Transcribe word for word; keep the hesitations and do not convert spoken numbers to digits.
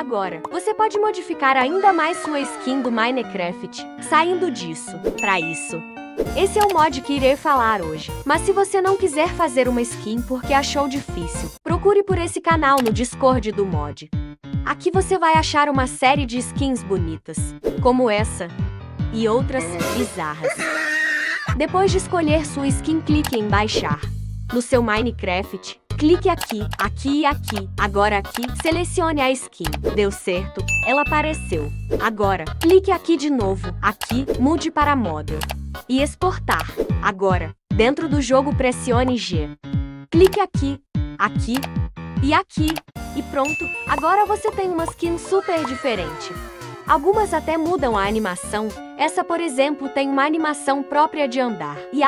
Agora, você pode modificar ainda mais sua skin do Minecraft, saindo disso, para isso. Esse é o mod que irei falar hoje, mas se você não quiser fazer uma skin porque achou difícil, procure por esse canal no Discord do mod. Aqui você vai achar uma série de skins bonitas, como essa, e outras bizarras. Depois de escolher sua skin, clique em baixar. No seu Minecraft, clique aqui, aqui e aqui. Agora aqui, selecione a skin. Deu certo, ela apareceu. Agora, clique aqui de novo, aqui, mude para modo. E exportar. Agora, dentro do jogo pressione G. Clique aqui, aqui e aqui. E pronto, agora você tem uma skin super diferente. Algumas até mudam a animação. Essa, por exemplo, tem uma animação própria de andar. E